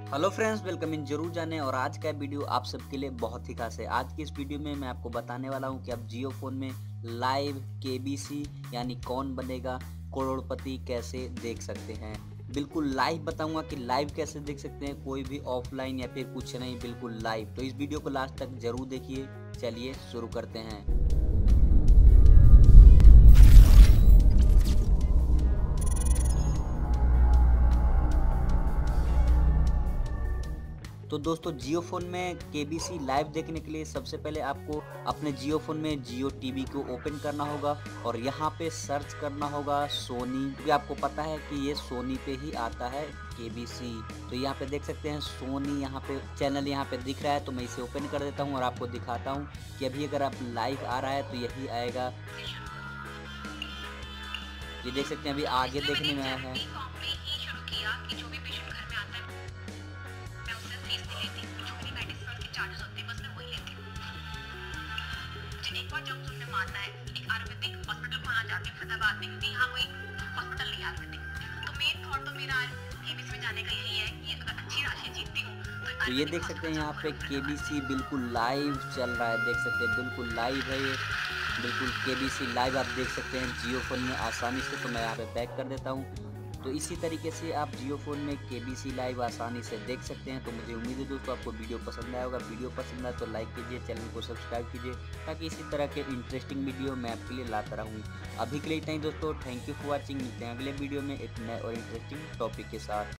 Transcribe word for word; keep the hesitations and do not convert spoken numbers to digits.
Hello friends, welcome in जरूर जाने। और आज का वीडियो आप सबके लिए बहुत ही खास है। आज की इस वीडियो में मैं आपको बताने वाला हूं कि आप जियो फोन में लाइव केबीसी यानी कौन बनेगा करोड़पति कैसे देख सकते हैं। बिल्कुल लाइव बताऊंगा कि लाइव कैसे देख सकते हैं, कोई भी ऑफलाइन या फिर कुछ नहीं, बिल्कुल लाइव। तो इस वीडियो को लास्ट तक जरूर देखिए। चलिए शुरू करते हैं। तो दोस्तों, जियो फोन में केबीसी लाइव देखने के लिए सबसे पहले आपको अपने जियो फोन में जियो टीवी को ओपन करना होगा और यहाँ पे सर्च करना होगा सोनी, क्योंकि आपको पता है कि ये सोनी पे ही आता है केबीसी। तो यहाँ पे देख सकते हैं सोनी, यहाँ पे चैनल यहाँ पे दिख रहा है। तो मैं इसे ओपन कर देता हूँ और आपको दिखाता हूँ कि अभी अगर आप लाइव आ रहा है तो यही आएगा। ये देख सकते हैं अभी आगे देखने में आया है। चार्जेस होते हैं बस मैं वही लेती हूँ। मुझे एक बार जब तुमने मानना है एक आयुर्वेदिक हॉस्पिटल खोलना चाहती हूँ फतेहाबाद में, क्योंकि यहाँ कोई हॉस्पिटल नहीं है आयुर्वेदिक। तो मेन थॉट तो मेरा केबीसी में जाने का यही है कि अगर अच्छी राशि जीतती हूँ तो तो ये देख सकते हैं यहाँ पे केबीसी बिल्कुल लाइव चल रहा है। देख सकते हैं बिल्कुल लाइव है ये, बिल्कुल केबीसी लाइव आप देख सकते हैं जियो फोन में आसानी से। तो मैं यहाँ पे बैक कर देता हूँ। तो इसी तरीके से आप जियो फोन में केबीसी लाइव आसानी से देख सकते हैं। तो मुझे उम्मीद है दोस्तों आपको वीडियो पसंद आया होगा। वीडियो पसंद आए तो लाइक कीजिए, चैनल को सब्सक्राइब कीजिए, ताकि इसी तरह के इंटरेस्टिंग वीडियो मैं आपके लिए लाता रहूँ। अभी के लिए इतना ही दोस्तों, थैंक यू फॉर वॉचिंग। मिलते हैं अगले वीडियो में एक नए और इंटरेस्टिंग टॉपिक के साथ।